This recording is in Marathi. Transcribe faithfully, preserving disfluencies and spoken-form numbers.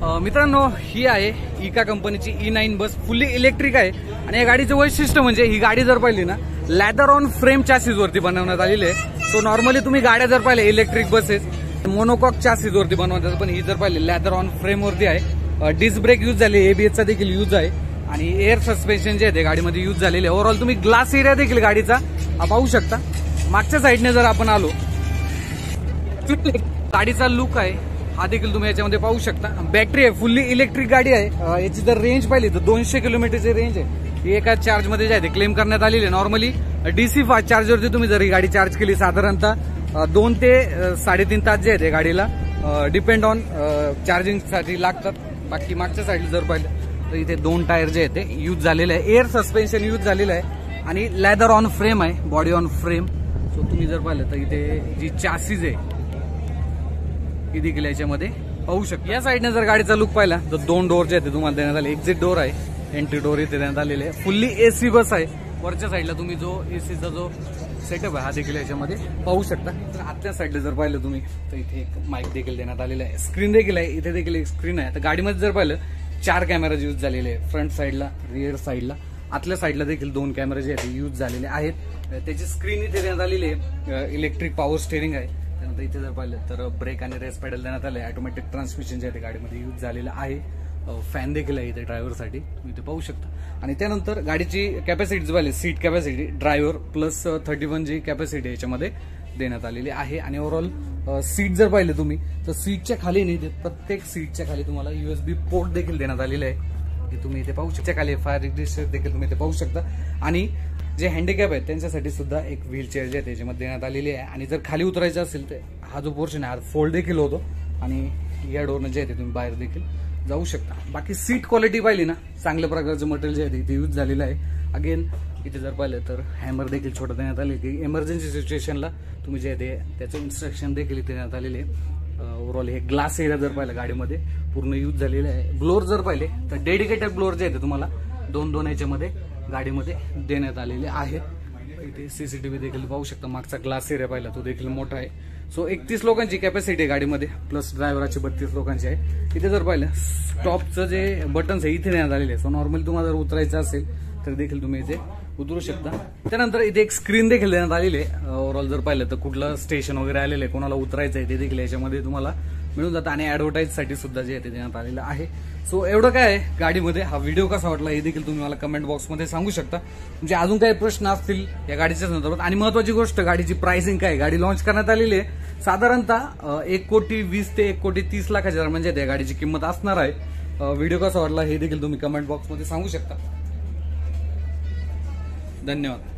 मित्रांनो, ही आहे इका कंपनीची E nine bus, fully electric आहे आणि या गाडीचं वैशिष्ट्य म्हणजे ही गाडी जर पाहिली ना, लॅदर ऑन फ्रेम चॅसिस वरती बनवण्यात आलेली आहे. सो नॉर्मली तुम्ही गाड्या जर पाहिले इलेक्ट्रिक बसेस मोनोकॉक चॅसिस वरती बनवतात, पण ही जर पाहिली लॅदर ऑन फ्रेम वरती आहे. डिस्क ब्रेक यूज झाले, एबीएसचा देखील यूज आहे आणि एअर सस्पेन्शन जे आहे ते गाडीमध्ये यूज झालेले. ओव्हरऑल तुम्ही ग्लास एरिया देखील गाडीचा पाहू शकता. मागच्या साईडने जर आपण आलो, गाडीचा लुक आहे हा देखील तुम्ही याच्यामध्ये पाहू शकता. बॅटरी आहे, फुल्ली इलेक्ट्रिक गाडी आहे. याची जर रेंज पाहिली तर दोनशे किलोमीटरची रेंज आहे. ही एका चार्ज मध्ये जे आहे ते क्लेम करण्यात आलेली आहे. नॉर्मली डीसी फास्ट चार्जरवरती तुम्ही जर ही गाडी चार्ज केली साधारणतः दोन ते साडेतीन तास जे आहे ते गाडीला डिपेंड ऑन चार्जिंग साठी लागतात. बाकी मागच्या साईडला जर पाहिलं तर इथे दोन टायर जे आहे ते यूज झालेले आहे. एअर सस्पेन्शन यूज झालेलं आहे आणि लॅदर ऑन फ्रेम आहे, बॉडी ऑन फ्रेम. सो तुम्ही जर पाहिलं तर इथे जी चॅसिस आहे ही देखील याच्यामध्ये पाहू शकता. या साईडने जर गाडीचा लुक पाहिला तर दोन डोर जे आहेत तुम्हाला देण्यात आले. एक्झिट डोर आहे, एंट्री डोर इथे देण्यात आलेले आहे. फुल्ली एसी बस आहे. वरच्या साईडला तुम्ही जो एसीचा जो सेटअप आहे हा देखील याच्यामध्ये पाहू शकता. तर आतल्या साईडला जर पाहिलं तुम्ही तर इथे एक माईक देखील देण्यात आलेला आहे. स्क्रीन देखील आहे, इथे देखील एक स्क्रीन आहे. तर गाडीमध्ये जर पाहिलं चार कॅमेरा यूज झालेले आहे, फ्रंट साईडला, रिअर साईडला. आतल्या साईडला देखील दोन कॅमेरे जे आहेत यूज झालेले आहेत. त्याची स्क्रीन इथे देण्यात आलेली आहे. इलेक्ट्रिक पॉवर स्टेअरिंग आहे. त्यानंतर इथे जर पाहिलं तर ब्रेक आणि रेस पेडल देण्यात आले. ऑटोमॅटिक ट्रान्समिशन जे आहे ते गाडीमध्ये यूज झालेलं आहे. फॅन देखील आहे इथे ड्रायव्हरसाठी, तुम्ही इथे पाहू शकता. आणि त्यानंतर गाडीची कॅपॅसिटी पाहिली, seat capacity driver plus thirty one जी कॅपॅसिटी याच्यामध्ये देण्यात आलेली आहे. आणि ओव्हरऑल सीट जर पाहिले तुम्ही तर सीटच्या खाली नाही, प्रत्येक सीटच्या खाली तुम्हाला युएसबी पोर्ट देखील देण्यात आलेले आहे. हे तुम्ही इथे पाहू शकता. खाली फायर एक्झिस्टर देखील तुम्ही इथे पाहू शकता. आणि जे हँडिकॅप आहेत त्यांच्यासाठी सुद्धा एक व्हीलचेअर जे आहे त्याच्यामध्ये देण्यात आलेली आहे. आणि जर खाली उतरायचं असेल तर हा जो पोर्शन आहे हा फोल्ड देखील होतो आणि या डोरनं जे आहे ते तुम्ही बाहेर देखील जाऊ शकता. बाकी सीट क्वालिटी पाहिली ना, चांगल्या प्रकारचं मटेरियल जे आहे ते यूज झालेलं आहे. अगेन इथे जर पाहिलं तर हॅमर देखील छोटं देण्यात आले की इमर्जन्सी सिच्युएशनला तुम्ही जे आहे ते त्याचं इन्स्ट्रक्शन देखील इथे देण्यात आलेले आहे. ओव्हरऑल हे ग्लास एरिया जर पाहिलं गाडीमध्ये पूर्ण यूज झालेलं आहे. ब्लोअर जर पाहिले तर डेडिकेटेड ब्लोअर जे आहे ते तुम्हाला दोन दोन याच्यामध्ये गाडीमध्ये देण्यात आलेले आहेत. इथे सीसीटीव्ही देखील पाहू शकता. मागचा ग्लास एरिया पाहिला तो देखील मोठा आहे. सो एकतीस लोकांची कॅपॅसिटी आहे गाडीमध्ये, प्लस ड्रायव्हराची बत्तीस लोकांची आहे. इथे जर पाहिलं स्टॉपचं जे बटन्स आहे इथे देण्यात आलेले आहे. सो नॉर्मली तुम्हाला जर उतरायचं असेल तर देखील तुम्ही इथे उतरू शकता. त्यानंतर इथे एक स्क्रीन देखील देण्यात आलेली आहे. ओव्हरऑल जर पाहिलं तर कुठलं स्टेशन वगैरे आलेलं आहे, कोणाला उतरायचं आहे ते देखील याच्यामध्ये तुम्हाला मिळून जातं. आणि ऍडव्हर्टाईज साठी सुद्धा जे आहे ते देण्यात आलेलं आहे. सो एवढं काय आहे गाडीमध्ये. हा व्हिडिओ कसा वाटला हे देखील तुम्ही मला कमेंट बॉक्समध्ये सांगू शकता. म्हणजे अजून काही प्रश्न असतील या गाडीच्या संदर्भात. आणि महत्वाची गोष्ट, गाडीची प्राइसिंग काय, गाडी लॉन्च करण्यात आलेली आहे. साधारणतः एक कोटी वीस ते एक कोटी तीस लाखाच्या दरम्यान जे त्या गाडीची किंमत असणार आहे. व्हिडिओ कसा वाटला हे देखील तुम्ही कमेंट बॉक्समध्ये सांगू शकता. धन्यवाद.